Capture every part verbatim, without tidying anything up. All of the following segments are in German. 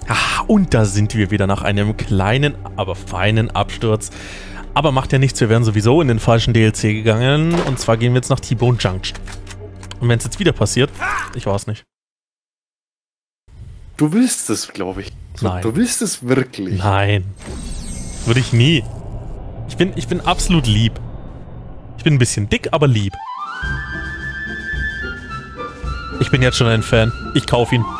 Ah, und da sind wir wieder nach einem kleinen, aber feinen Absturz. Aber macht ja nichts, wir wären sowieso in den falschen D L C gegangen. Und zwar gehen wir jetzt nach T-Bone Junction. Und wenn es jetzt wieder passiert, ich weiß nicht. Du willst es, glaube ich. Nein. Du willst es wirklich. Nein. Würde ich nie. Ich bin, ich bin absolut lieb. Ich bin ein bisschen dick, aber lieb. Ich bin jetzt schon ein Fan. Ich kaufe ihn.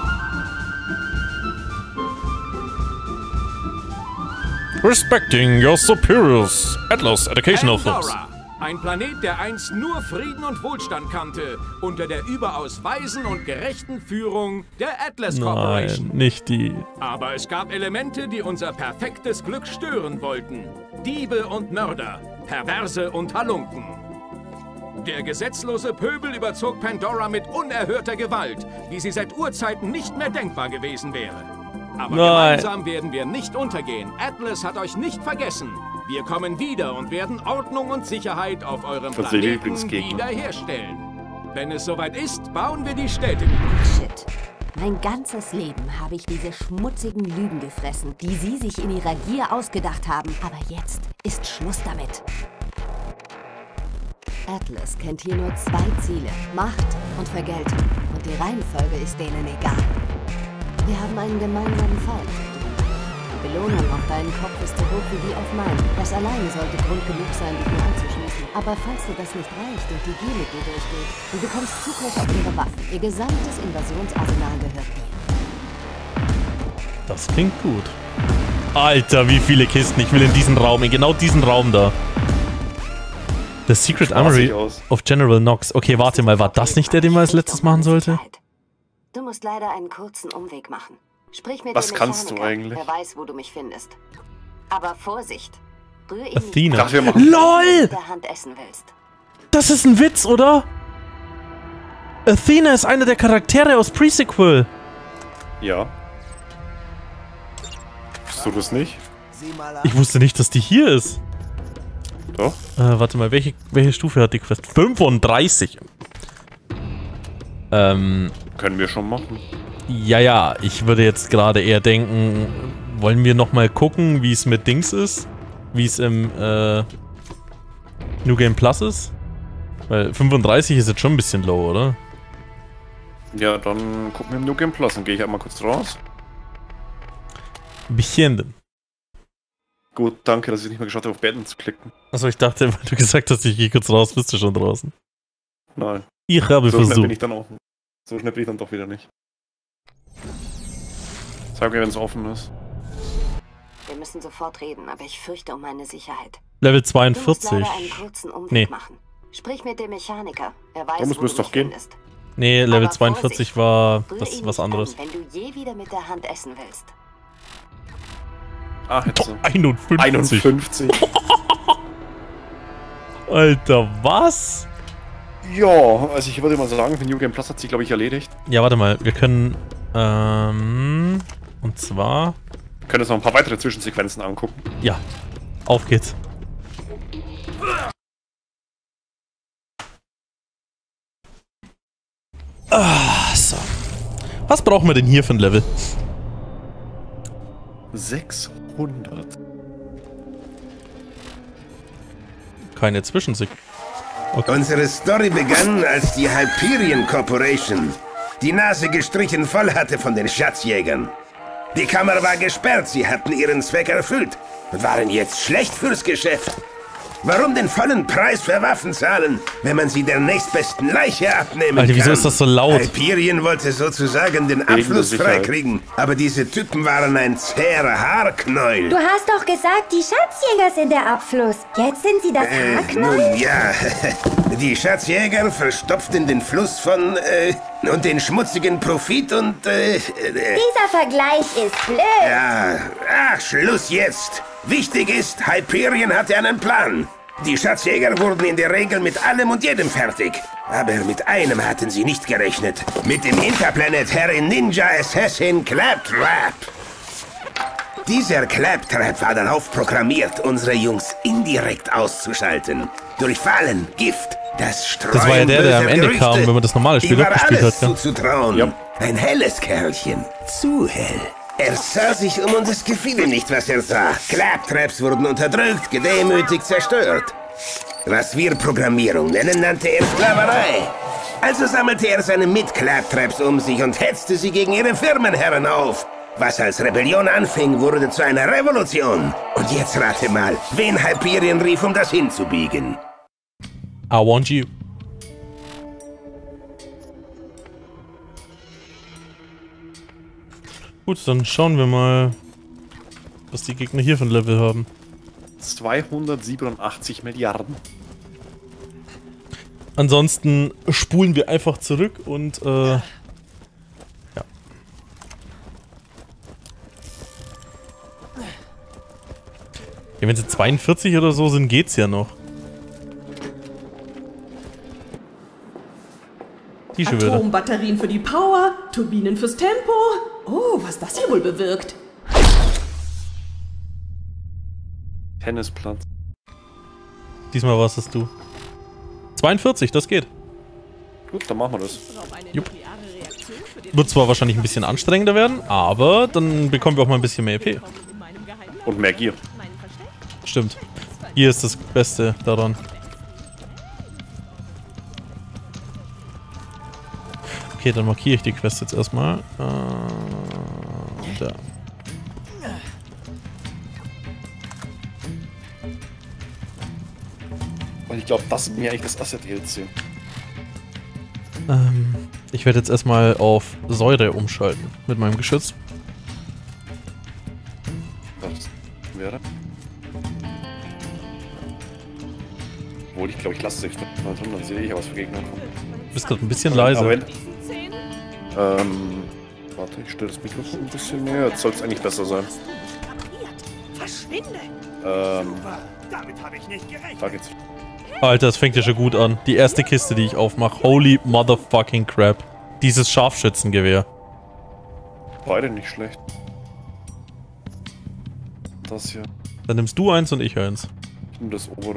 Respecting your superiors. Atlas Educational Force. Ein Planet, der einst nur Frieden und Wohlstand kannte, unter der überaus weisen und gerechten Führung der Atlas Corporation. Nein, nicht die. Aber es gab Elemente, die unser perfektes Glück stören wollten. Diebe und Mörder, Perverse und Halunken. Der gesetzlose Pöbel überzog Pandora mit unerhörter Gewalt, wie sie seit Urzeiten nicht mehr denkbar gewesen wäre. Aber Nein. Gemeinsam werden wir nicht untergehen. Atlas hat euch nicht vergessen. Wir kommen wieder und werden Ordnung und Sicherheit auf eurem Das ist der Planeten Lieblingsgegner. wiederherstellen. Wenn es soweit ist, bauen wir die Städte. Shit. Mein ganzes Leben habe ich diese schmutzigen Lügen gefressen, die Sie sich in Ihrer Gier ausgedacht haben. Aber jetzt ist Schluss damit. Atlas kennt hier nur zwei Ziele: Macht und Vergeltung. Und die Reihenfolge ist denen egal. Wir haben einen gemeinsamen Feind. Die Belohnung auf deinen Kopf ist so hoch wie die auf meinen. Das alleine sollte Grund genug sein, dich nur anzuschließen. Aber falls dir das nicht reicht und die Gier mit dir durchgeht, du bekommst Zugriff auf ihre Waffen. Ihr gesamtes Invasionsarsenal gehört dir. Das klingt gut. Alter, wie viele Kisten. Ich will in diesen Raum, in genau diesen Raum da. The Secret Armory of General Knox. Okay, warte mal, war das nicht der, den man als letztes machen sollte? Du musst leider einen kurzen Umweg machen. Sprich mit Was dem kannst du Mechaniker. eigentlich? Wer weiß, wo du mich findest. Aber Vorsicht. Rühr ihn Athena. Ach, wir nicht, machen- wenn du LOL! mit der Hand essen willst. Das ist ein Witz, oder? Athena ist einer der Charaktere aus Pre-Sequel. Ja. Bist du das nicht? Ich wusste nicht, dass die hier ist. Doch. Äh, warte mal, welche, welche Stufe hat die Quest? fünfunddreißig. Ähm, Können wir schon machen. ja, ja, ich würde jetzt gerade eher denken, wollen wir nochmal gucken, wie es mit Dings ist? Wie es im, äh, New Game Plus ist? Weil fünfunddreißig ist jetzt schon ein bisschen low, oder? Ja, dann gucken wir im New Game Plus. Dann gehe ich einmal kurz raus. Ein bisschen. Gut, danke, dass ich nicht mehr geschafft habe, auf Betten zu klicken. Achso, ich dachte, weil du gesagt hast, ich gehe kurz raus, bist du schon draußen. Nein. Ich habe So schnell bin versucht. ich dann auch. So schnell bin ich dann doch wieder nicht. Sag mir, wenn es offen ist. Wir müssen sofort reden, aber ich fürchte um meine Sicherheit. Level Du musst zweiundvierzig. leider einen kurzen Umweg Nee. machen. Sprich mit dem Mechaniker. Er weiß, Warum, es wo müsste du doch mich gehen. findest. Nee, Level Aber zweiundvierzig Vorsicht. war Rühr was, ihn was nicht anderes. an, wenn du je wieder mit der Hand essen willst. Ah, jetzt. Doch, einundfünfzig. einundfünfzig. Alter, was? Ja, also ich würde mal sagen, für New Game Plus hat sich, glaube ich, erledigt. Ja, warte mal, wir können, ähm, und zwar, Wir können uns noch ein paar weitere Zwischensequenzen angucken. ja, auf geht's. Ah, so. Was brauchen wir denn hier für ein Level? sechshundert. Keine Zwischensequenz. Unsere Story begann, als die Hyperion Corporation die Nase gestrichen voll hatte von den Schatzjägern. Die Kammer war gesperrt, sie hatten ihren Zweck erfüllt und waren jetzt schlecht fürs Geschäft. Warum den vollen Preis für Waffen zahlen, wenn man sie der nächstbesten Leiche abnehmen Alter, wieso kann? ist das so laut? Hyperion wollte sozusagen den Abfluss Sicherheit. freikriegen, aber diese Typen waren ein zäher Haarknäuel. Du hast doch gesagt, die Schatzjäger sind der Abfluss. Jetzt sind sie das Äh, Haarknäuel? nun ja, die Schatzjäger verstopften den Fluss von, äh, und den schmutzigen Profit und, äh, äh, Dieser Vergleich ist blöd. ja, ach, Schluss jetzt. Wichtig ist, Hyperion hatte einen Plan. Die Schatzjäger wurden in der Regel mit allem und jedem fertig. Aber mit einem hatten sie nicht gerechnet. Mit dem Interplanetary Ninja Assassin Claptrap. Dieser Claptrap war darauf programmiert, unsere Jungs indirekt auszuschalten. Durch Fallen, Gift, das Streuen Das war ja der, der am böser Ende Gerüchte. kam, wenn man das normale Spiel Ihm war durchgespielt alles hat, gell? zuzutrauen. Ja. Ein helles Kerlchen. Zu hell. Er sah sich um und es gefiel ihm nicht, was er sah. Claptraps wurden unterdrückt, gedemütigt, zerstört. Was wir Programmierung nennen, nannte er Sklaverei. Also sammelte er seine Mit-Claptraps um sich und hetzte sie gegen ihre Firmenherren auf. Was als Rebellion anfing, wurde zu einer Revolution. Und jetzt rate mal, wen Hyperion rief, um das hinzubiegen. I want you. Gut, dann schauen wir mal, was die Gegner hier für ein Level haben. zweihundertsiebenundachtzig Milliarden. Ansonsten spulen wir einfach zurück und äh, ja. Ja, wenn sie zweiundvierzig oder so sind, geht's ja noch. Die schon wieder. Atombatterien für die Power, Turbinen fürs Tempo. Oh, was das hier wohl bewirkt. Tennisplatz. Diesmal warst es du. zweiundvierzig, das geht. Gut, dann machen wir das. Jupp. Wird zwar wahrscheinlich ein bisschen anstrengender werden, aber dann bekommen wir auch mal ein bisschen mehr E P. Und mehr Gier. Stimmt. Hier ist das Beste daran. Okay, dann markiere ich die Quest jetzt erstmal. Äh, da. Weil ich glaube, das ist mir eigentlich das Asset-D L C. Ähm, ich werde jetzt erstmal auf Säure umschalten mit meinem Geschütz. Das wäre. Obwohl, ich glaube, ich lasse es mal drin, dann sehe ich, was für Gegner kommen. Du bist gerade ein bisschen leise. Aber wenn, ähm, warte, ich stelle das Mikrofon ein bisschen näher. Jetzt soll es eigentlich besser sein. Verschwinde! Ähm, da geht's. Alter, es fängt ja schon gut an. Die erste Kiste, die ich aufmache. Holy motherfucking crap. Dieses Scharfschützengewehr. Beide nicht schlecht. Das hier. Dann nimmst du eins und ich eins. Ich nehme das obere.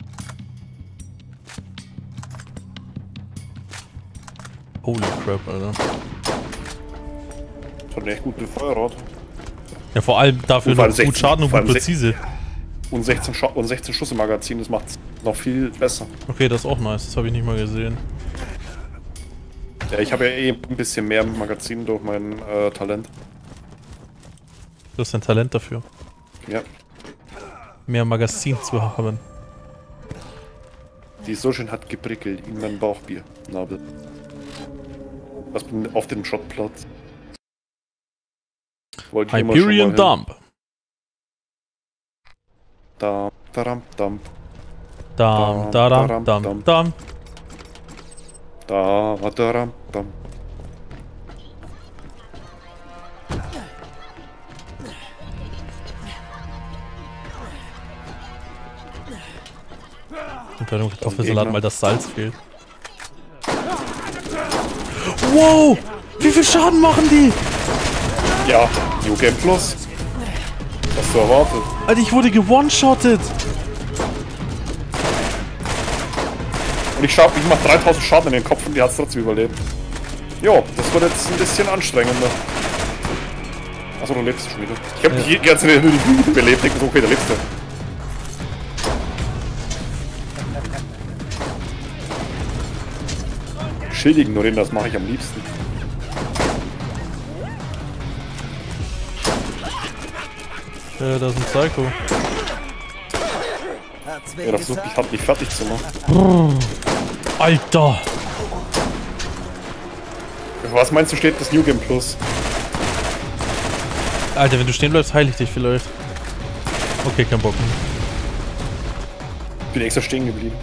Holy crap, Alter. Das hat eine echt gute Feuerrad. Ja, vor allem dafür Und vor allem noch gut sechzehn Schaden und vor gut allem präzise. Und sechzehn, Scho und sechzehn Schuss im Magazin, das macht es noch viel besser. Okay, das ist auch nice. Das habe ich nicht mal gesehen. Ja, ich habe ja eh ein bisschen mehr im Magazin durch mein äh, Talent. Du hast ein Talent dafür. Ja. Mehr Magazin zu haben. Die so schön hat geprickelt in meinem Bauchbier. Nabel. Was auf dem Schrottplatz. Wollte ich immer schon mal Hyperion hin. Dump. Da, daram, dam. Dam, daram, dam, dam. Da, daram, dam. Und bei dem Kartoffelsalat mal das Salz fehlt. Wow! Wie viel Schaden machen die? Ja, New Game Plus. Was du erwartet? Alter, ich wurde gewone-shottet. Und ich, schaff, ich mach dreitausend Schaden in den Kopf und die hat's trotzdem überlebt. Jo, das wird jetzt ein bisschen anstrengender. Achso, du lebst schon wieder. Ich hab dich die ganze Zeit belebt, denke so, okay, da lebst du. Schild ignorieren, das mache ich am liebsten. Äh, da ist ein Psycho. Ja, das versucht mich halt nicht fertig zu machen. Alter! Was meinst du, steht das New Game Plus? Alter, wenn du stehen bleibst, heile ich dich vielleicht. Okay, kein Bock mehr. Ich bin extra stehen geblieben.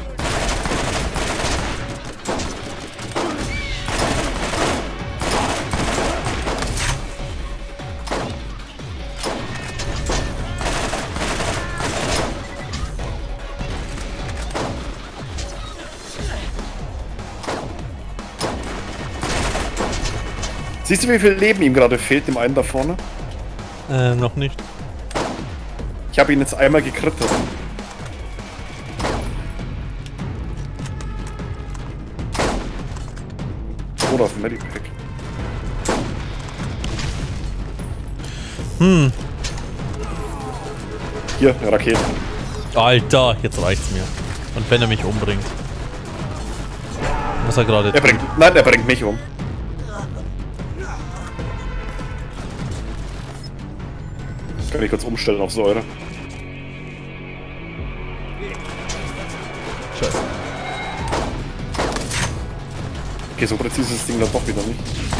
Siehst du, wie viel Leben ihm gerade fehlt, dem einen da vorne? Äh, noch nicht. Ich habe ihn jetzt einmal gekrittet. Oder auf dem Medipack. Hm. Hier, eine Rakete. Alter, jetzt reicht's mir. Und wenn er mich umbringt. Was er gerade Er bringt. Nein, er bringt mich um. Kann ich kurz umstellen auf Säure. Scheiße. Okay, so präzise ist das Ding dann doch wieder nicht.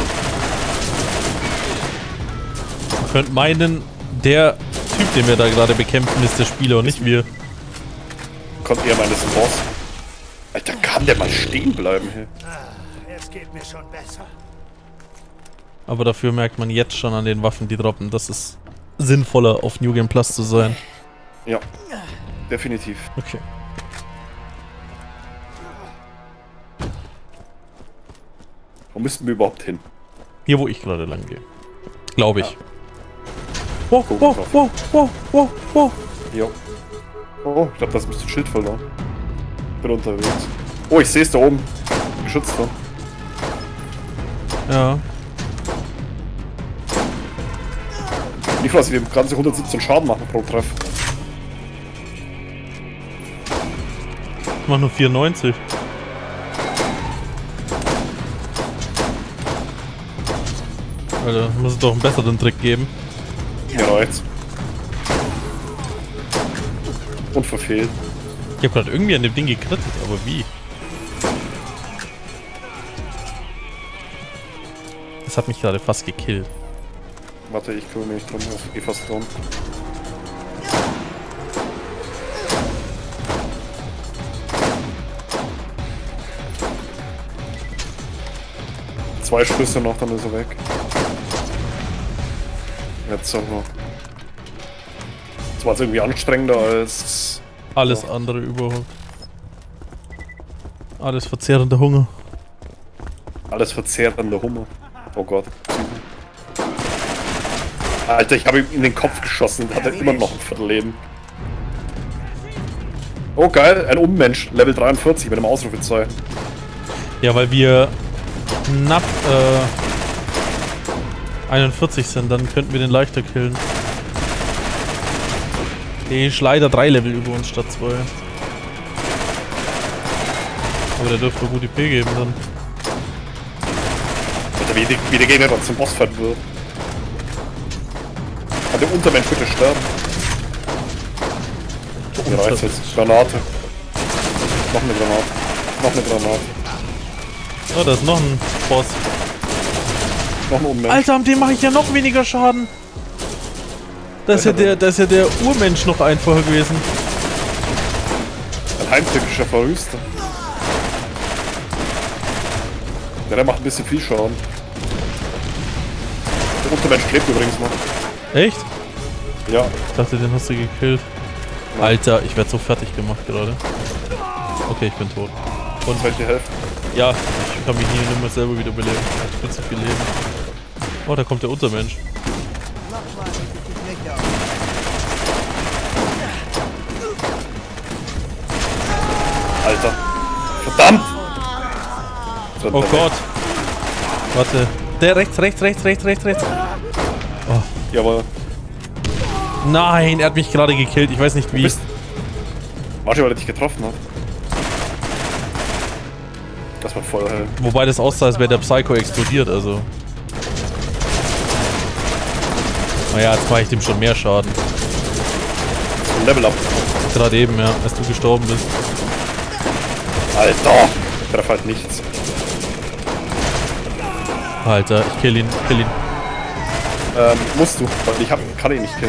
Man könnte meinen, der Typ, den wir da gerade bekämpfen, ist der Spieler und nicht wir. Kommt eher meinen, das ist ein Boss. Alter, kann der mal stehen bleiben hier? Es geht mir schon besser. Aber dafür merkt man jetzt schon an den Waffen, die droppen, dass es sinnvoller auf New Game Plus zu sein. Ja, definitiv. Okay. Wo müssten wir überhaupt hin? Hier, wo ich gerade lang gehe. Glaube ich. Ja. Wow, Gucken wow, drauf. wow, wow, wow, wow. Jo. Oh, ich glaube, da ist ein bisschen Schild verloren. Bin unterwegs. Oh, ich sehe es da oben. Geschützt da. Ja. Wie viel, dass wir gerade so hundertsiebzehn Schaden machen pro Treff. Ich mach nur vierundneunzig. Alter, muss es doch einen besseren Trick geben. Mir reicht's. Und verfehlt. Ich hab gerade irgendwie an dem Ding gekrittet, aber wie? Das hat mich gerade fast gekillt. Warte, ich kümmere mich drum. Ich geh fast drum. Zwei Schüsse noch, dann ist er weg. Jetzt so noch. Das war jetzt irgendwie anstrengender als... Alles Ja. andere überhaupt. Alles verzehrender Hunger. Alles verzehrender Hummer. Oh Gott. Alter, ich habe ihm in den Kopf geschossen und hat er immer noch ein Viertelleben. Oh geil, ein Unmensch, Level dreiundvierzig mit einem Ausrufezeichen. Ja, weil wir knapp äh, einundvierzig sind, dann könnten wir den leichter killen. Der ist leider drei Level über uns statt zwei. Aber der dürfte gut I P geben dann. Alter, wie, die, wie der Gegner dann zum Bossfight wird. Kann der Untermensch bitte sterben? Mir reicht's jetzt. Granate. Noch eine Granate. Noch eine Granate. Oh, da ist noch ein Boss. Noch ein Unmensch. Alter, an dem mache ich ja noch weniger Schaden. Da ist ja der, da ist ja der Urmensch noch einfacher gewesen. Ein heimtückischer Verrüster. Ja, der macht ein bisschen viel Schaden. Der Untermensch klebt übrigens noch. Echt? Ja. Ich dachte, den hast du gekillt. Alter, ich werde so fertig gemacht gerade. Okay, ich bin tot. Und soll ich dir helfen? Ja, ich kann mich hier nicht mehr selber wieder beleben. Ich bin zu viel Leben. Oh, da kommt der Untermensch. Alter. Verdammt! So, Oh der Gott. Warte. Der rechts, rechts, rechts, rechts, rechts, rechts. Oh. Jawohl. Nein, er hat mich gerade gekillt. Ich weiß nicht wie. Bist Warte, weil er dich getroffen hat. Das war voll hell. Wobei das aussah, als wäre der Psycho explodiert, also. Naja, jetzt mache ich dem schon mehr Schaden. So ein Level up. Gerade eben, ja, als du gestorben bist. Alter! Ich treffe halt nichts. Alter, ich kill ihn, kill ihn. Ähm, musst du, weil ich hab, kann ihn nicht killen.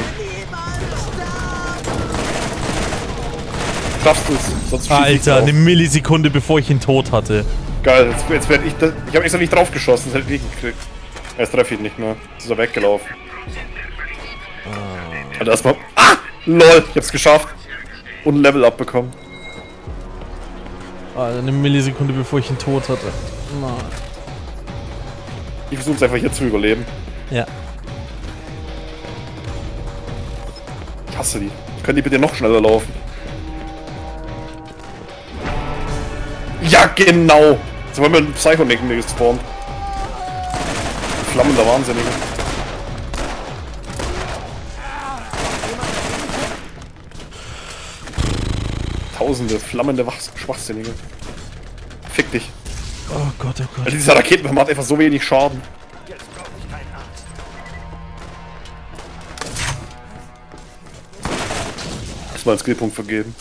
Schaffst du es, sonst schieß ich Alter, drauf. eine Millisekunde bevor ich ihn tot hatte. Geil, jetzt, jetzt werde ich das. Ich habe extra nicht drauf geschossen, das hätte ich nicht gekriegt. Jetzt treffe ich ihn nicht mehr. Jetzt ist er weggelaufen. Ah. Und erstmal. Ah! LOL, ich hab's geschafft. Und ein Level up bekommen. Alter, eine Millisekunde bevor ich ihn tot hatte. Nein. Ich versuche es einfach hier zu überleben. Ja. Ich hasse die. Können die bitte noch schneller laufen? Ja, genau! Jetzt haben wir einen Psycho-Nick gespawnt. Flammender Wahnsinnige. Tausende flammende Wach Schwachsinnige. Fick dich. Oh Gott, oh Gott. Also dieser Raketenwerfer macht einfach so wenig Schaden. Muss mal einen Skillpunkt vergeben.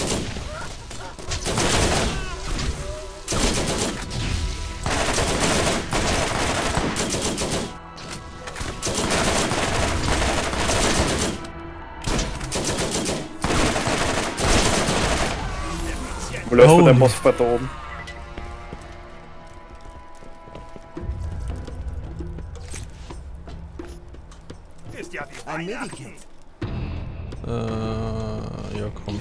Wo läuft mit deinem Bossfight da oben? Ein Medikit. Äh, ja, komm.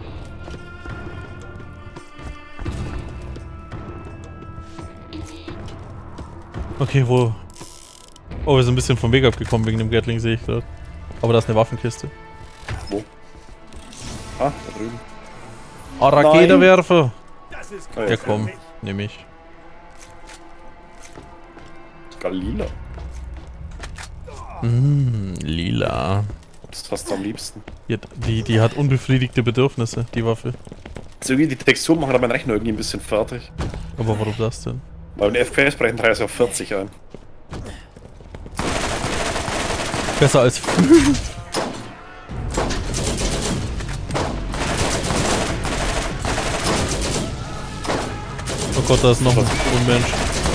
Okay, wo? Oh, wir sind ein bisschen vom Weg abgekommen wegen dem Gatling, sehe ich gerade. Aber da ist eine Waffenkiste. Wo? Ah, da drüben. Ah, Raketenwerfer! Ah, Ja, komm, nehme ich. Galila. Mmh, lila. Was hast du am liebsten? Die, die, die hat unbefriedigte Bedürfnisse, die Waffe. Also irgendwie die Texturen machen aber mein Rechner irgendwie ein bisschen fertig. Aber warum das denn? Weil ein F P S brechen dreißig auf vierzig ein. Besser als fünf. Oh Gott, da ist noch ein Unmensch.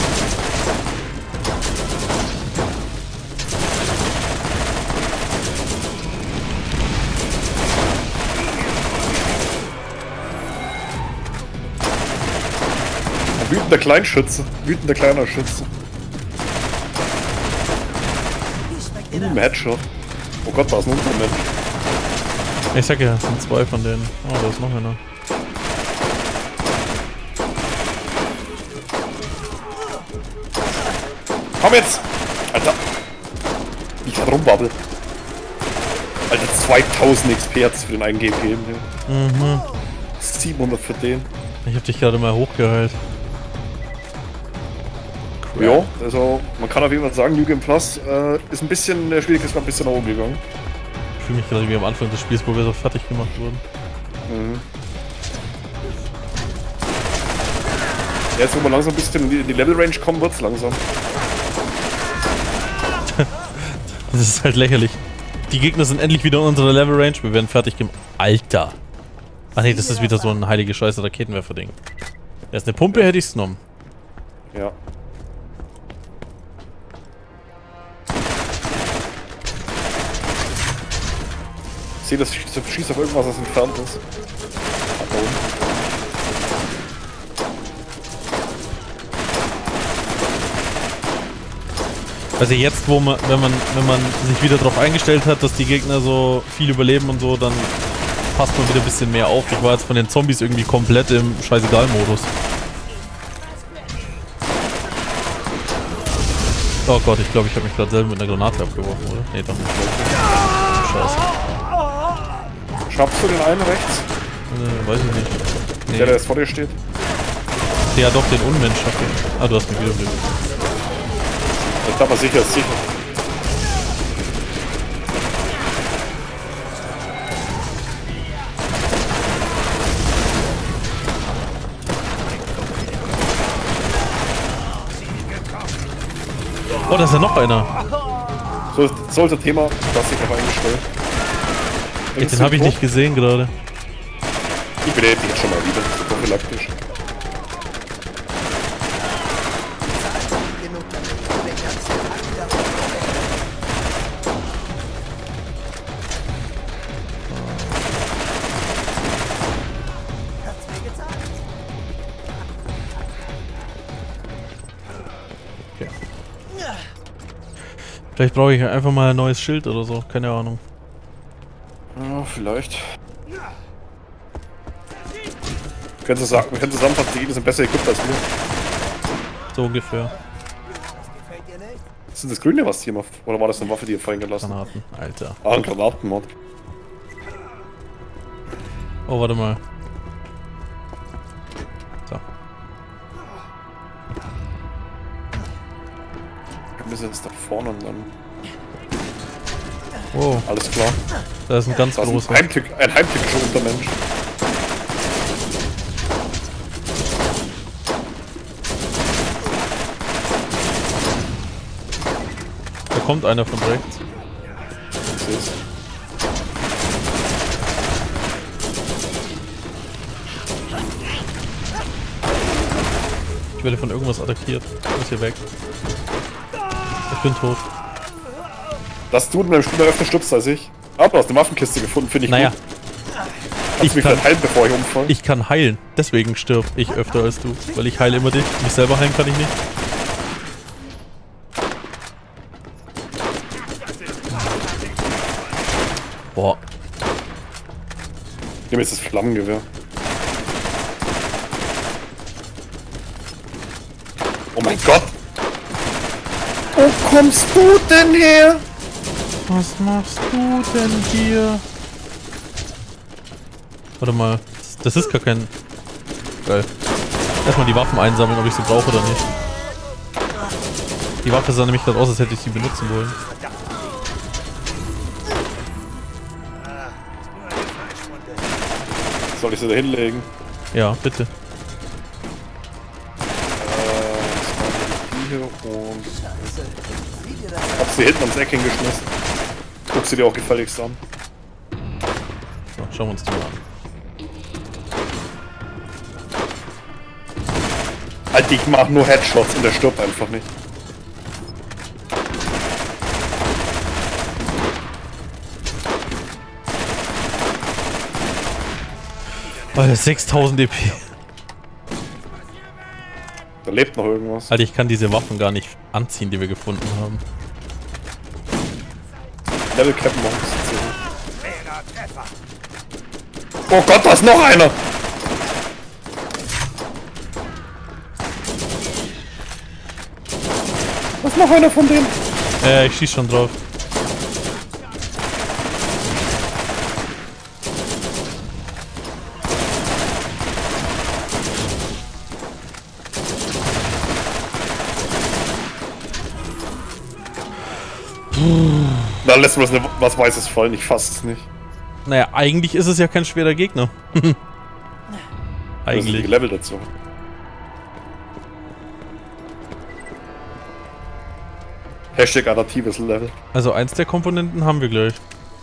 Wütender Kleinschütze. Wütender kleiner Schütze. Uh, Headshot. Oh Gott, da ist ein Untermensch. Ich sag ja, es sind zwei von denen. Oh, da ist noch einer. Komm jetzt! Alter! Wie ich grad rumwabbel. Alter, zweitausend X P hat es für den einen Game gegeben. Mhm. siebenhundert für den. Ich hab dich gerade mal hochgeheilt. Ja, also man kann auf jeden Fall sagen, New Game Plus äh, ist ein bisschen, der Schwierigkeitsgrad ein bisschen nach oben gegangen. Ich fühle mich gerade wie am Anfang des Spiels, wo wir so fertig gemacht wurden. Mhm. Jetzt, wo man langsam ein bisschen in die, in die Level-Range kommen, wird's langsam. Das ist halt lächerlich. Die Gegner sind endlich wieder in unserer Level-Range, wir werden fertig gemacht. Alter! Ach nee, das ist wieder so ein heilige Scheiße Raketenwerfer-Ding. Da ist eine Pumpe, hätte ich's genommen. Ja. Ich sehe, das schießt auf irgendwas, das entfernt ist. Da oben. Also jetzt, wo man, wenn man, wenn man sich wieder darauf eingestellt hat, dass die Gegner so viel überleben und so, dann passt man wieder ein bisschen mehr auf. Ich war jetzt von den Zombies irgendwie komplett im Scheißegal-Modus. Oh Gott, ich glaube, ich habe mich gerade selber mit einer Granate abgeworfen, oder? Nee, doch nicht. Scheiße. Schaffst du den einen rechts? Äh, weiß ich nicht. Nee. Der, der jetzt vor dir steht? Ja, doch, den Unmensch schafft ich. Ah, du hast mich wieder blöd. Das ist aber sicher, ist sicher. Oh, da ist ja noch einer. So, so ist das Thema, das sich auf eingestellt. Ey, den habe ich nicht gesehen gerade. Ich belebe dich jetzt schon mal wieder, so prophylaktisch. Vielleicht brauche ich einfach mal ein neues Schild oder so, keine Ahnung. Ja, vielleicht. Wir können sagen, wir können zusammenfassen, die Gegner sind besser equipped als wir. So ungefähr. Ist das das Grüne, was hier macht? Oder war das eine Waffe, die ihr vorhin gelassen habt? Granaten, Alter. Ah, ein Granatenmod. Oh, warte mal. So. Wir müssen jetzt da vorne und dann... Wow. Alles klar. Da ist ein ganz Das ist großer. ein, Heimtück, ein heimtückischer Untermensch. kommt einer von rechts. Ich seh's. Ich werde von irgendwas attackiert. Ich muss hier weg. Ich bin tot. Dass du in deinem Spiel öfter stirbst als ich. Aber du hast eine Waffenkiste gefunden, finde ich Naja. gut. Kannst Ich du mich kann, vielleicht heilen, bevor ich umfalle? ich kann heilen. Deswegen stirb ich öfter als du. Weil ich heile immer dich. Mich selber heilen kann ich nicht. Boah. Ich nehme jetzt das Flammengewehr. Oh mein Gott! Wo kommst du denn her? Was machst du denn hier? Warte mal. Das ist gar kein... Geil. Erstmal die Waffen einsammeln, ob ich sie brauche oder nicht. Die Waffe sah nämlich gerade aus, als hätte ich sie benutzen wollen. Soll ich sie da hinlegen? Ja, bitte. Äh, die hier und... Hab sie hinten ums Eck hingeschmissen. Guck sie dir auch gefälligst an. So, schauen wir uns die mal an. Alter, ich mach nur Headshots und der stirbt einfach nicht. Alter, sechstausend E P. Da lebt noch irgendwas. Alter, ich kann diese Waffen gar nicht anziehen, die wir gefunden haben. Level Cap noch ein bisschen zu. Oh Gott, da ist noch einer! Da ist noch einer von denen. Äh, ich schieß schon drauf. Da lässt man was, was Weißes fallen, ich fass es nicht. Naja, eigentlich ist es ja kein schwerer Gegner. Das ist Eigentlich. die Level dazu. Hashtag adaptives Level. Also eins der Komponenten haben wir gleich.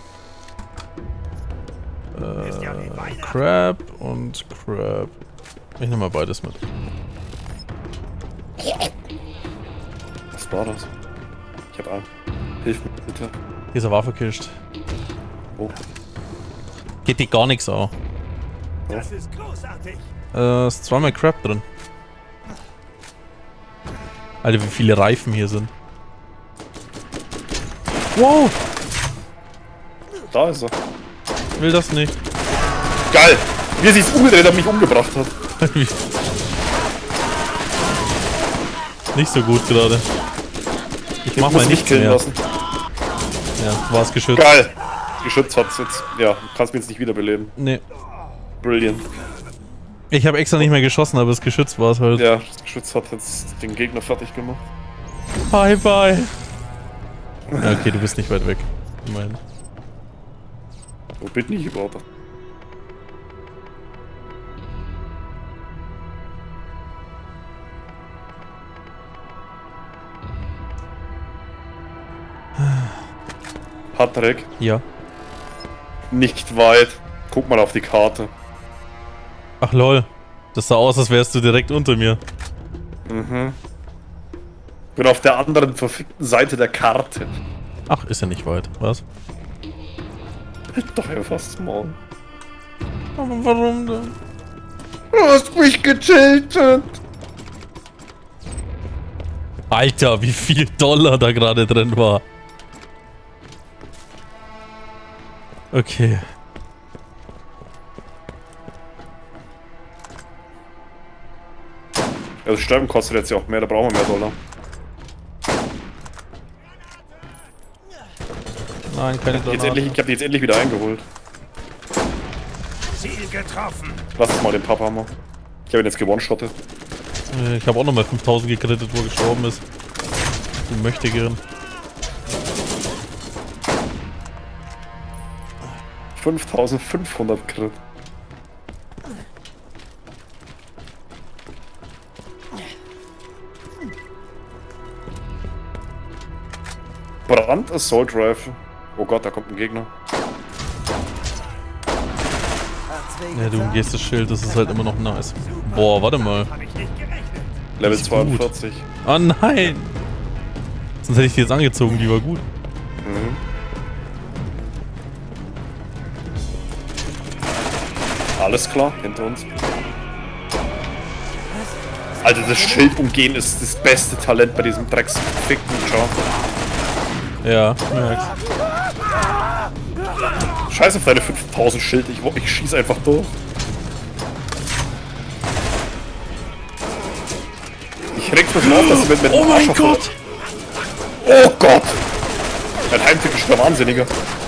Äh, Crab und Crab. Ich nehme mal beides mit. Was war das? Ich hab Angst. Hilf mir bitte. Dieser Waffe kischt. Oh. Geht dir gar nichts an. Das ist großartig. Äh, ist zweimal Crab drin. Alter, wie viele Reifen hier sind. Wow! Da ist er. Ich will das nicht. Geil! Wie er sich umgedreht hat, mich umgebracht hat. Nicht so gut gerade. Ich mach muss mal mich nichts killen mehr. lassen. Ja, war's geschützt. Geil! Geschützt hat's jetzt. Ja, du kannst mich jetzt nicht wiederbeleben. Nee. Brilliant. Ich habe extra nicht mehr geschossen, aber das Geschütz war es halt. Ja, das Geschütz hat jetzt den Gegner fertig gemacht. Bye, bye. Ja, okay, du bist nicht weit weg. Immerhin. Wo bin ich überhaupt? Patrick, Ja. nicht weit. Guck mal auf die Karte. Ach lol. Das sah aus, als wärst du direkt unter mir. Mhm. Bin auf der anderen verfickten Seite der Karte. Ach, ist ja nicht weit. Was? Doch einfach morgen. Aber warum denn? Du hast mich getiltet. Alter, wie viel Dollar da gerade drin war. Okay. Ja, das Sterben kostet jetzt ja auch mehr, da brauchen wir mehr Dollar. Nein, keine Jetzt endlich, ich hab die jetzt endlich wieder eingeholt. Ziel getroffen. Lass uns mal den Papphammer. Ich habe ihn jetzt gewone-shottet. Äh, Ich habe auch nochmal fünftausend gekrittet, wo er gestorben ist. Du möchte gern. fünftausendfünfhundert Crit. Brand Assault Rifle. Oh Gott, da kommt ein Gegner. Ja, du umgehst das Schild, das ist halt immer noch nice. Boah, warte mal. Level zweiundvierzig. Oh nein! Sonst hätte ich die jetzt angezogen, die war gut. Mhm. Alles klar, hinter uns. Alter, das Schild umgehen ist das beste Talent bei diesem drecksfickten Job. Ja, merkst. Scheiß auf deine fünftausend Schild, ich, ich schieß einfach durch. Ich reg's mich mal auf, dass du mit, mit Oh dem mein Arsch Gott! Oh Gott! Ein heimtückischer Wahnsinniger.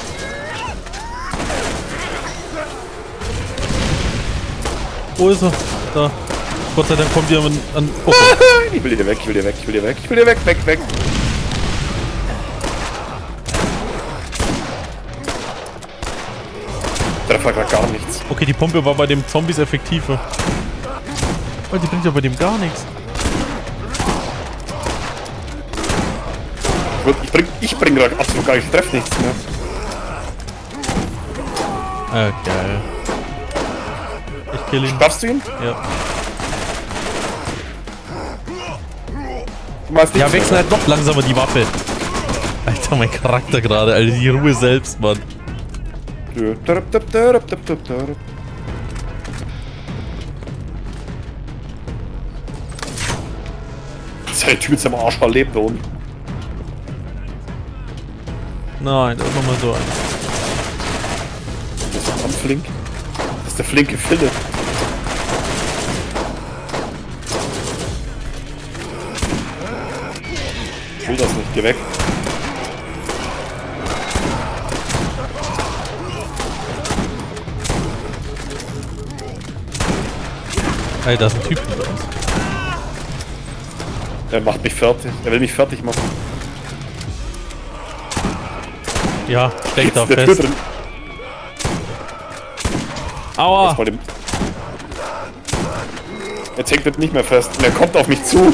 Wo ist er? Da. Gott sei Dank kommt jemand an. Oh. Ich will dir weg, ich will dir weg, ich will dir weg, ich will dir weg, weg, weg. Treffer gerade gar nichts. Okay, die Pumpe war bei dem Zombies effektiver. Oh, die bringt ja bei dem gar nichts. Ich bring, ich bring gerade absolut gar nichts, ich treff nichts mehr. Ah, geil. Ich kill ihn. Schaffst du ihn? Ja. Du meinst Ja, nichts wechsel mehr, halt noch langsamer die Waffe. Alter, mein Charakter gerade, Alter, die Ruhe selbst, Mann. ne? Das ist der Typ jetzt am Arsch verlebt da unten. Nein, da ist nochmal so ein. Das ist am Flink. Das ist der flinke Philipp. Ich will das nicht, geh weg. Ey, da ist ein Typ hinter uns. Er macht mich fertig. Er will mich fertig machen. Ja, steckt da Der Tür fest. drin. Aua! Vor dem Jetzt hängt er nicht mehr fest. Und er kommt auf mich zu.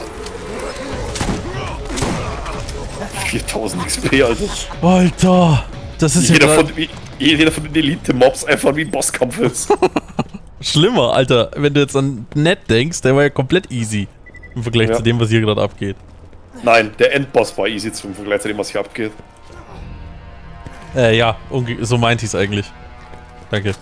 viertausend X P, Alter. Alter! Das ist Jeder ja von, jeder von den Elite-Mobs einfach wie ein Bosskampf ist. schlimmer, Alter. Wenn du jetzt an Ned denkst, der war ja komplett easy. Im Vergleich Ja. zu dem, was hier gerade abgeht. Nein, der Endboss war easy zum Vergleich zu dem, was hier abgeht. Äh, ja, so meinte ich es eigentlich. Danke.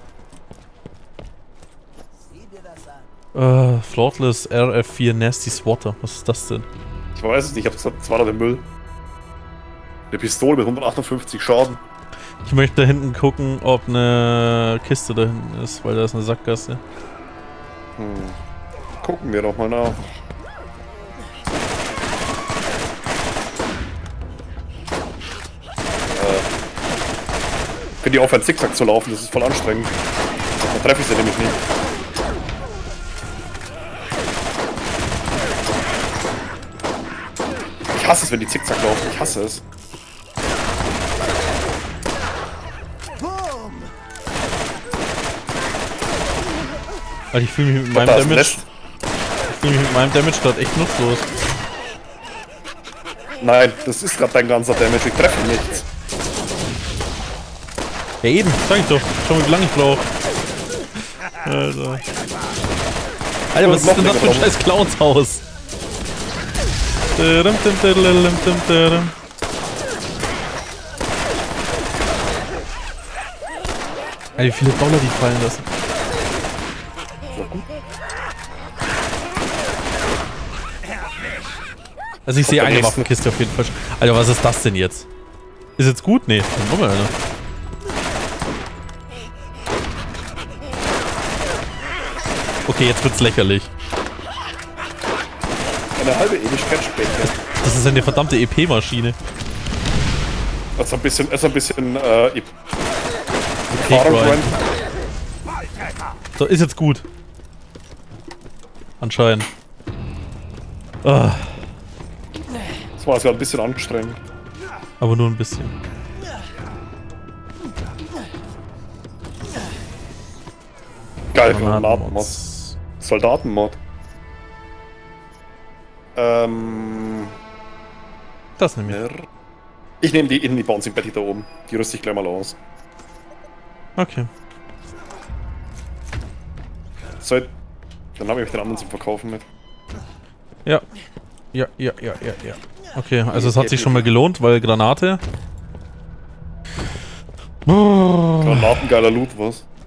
Äh, Flawless R F vier Nasty Swatter. Was ist das denn? Ich weiß es nicht, ich hab's zwar noch den Müll. Eine Pistole mit hundertachtundfünfzig Schaden. Ich möchte da hinten gucken, ob eine Kiste da hinten ist, weil da ist eine Sackgasse. Hm. Gucken wir doch mal nach. Äh. Können die aufhören, Zickzack zu laufen, das ist voll anstrengend. Dann treffe ich sie nämlich nicht. Ich hasse es, wenn die Zickzack laufen, ich hasse es. Weil ich fühle mich mit Da meinem ist ein Damage. Nest. Ich fühle mich mit meinem Damage gerade echt nutzlos. Nein, das ist gerade dein ganzer Damage, ich treffe nichts. Ja eben, sag ich doch. Schau mal, wie lange ich brauche. Alter. Alter, was ist denn das für ein scheiß Clownshaus? Alter, wie viele Dollar die fallen lassen. Also ich sehe eine Waffenkiste auf jeden Fall. Alter, was ist das denn jetzt? Ist jetzt gut? Nee, dann nochmal einer. Okay, jetzt wird's lächerlich. Eine halbe Ewigkeit später. Das ist eine verdammte E P-Maschine. Das ist ein bisschen, ist ein bisschen, äh, E Erfahrung P-Grind. rein. So, ist jetzt gut. Anscheinend. Ah, Das war sogar ein bisschen anstrengend. aber nur ein bisschen. Geil, Granatenmods. Granatenmods. Soldatenmod. Ähm. Das nehme ich. R Ich nehme die in die Bouncing Betty da oben. Die rüste ich gleich mal aus. Okay. So, dann habe ich den anderen zum Verkaufen mit. Ja. Ja, ja, ja, ja, ja. Okay, also es hat sich schon mal gelohnt, weil Granate. Granatengeiler Loot, was?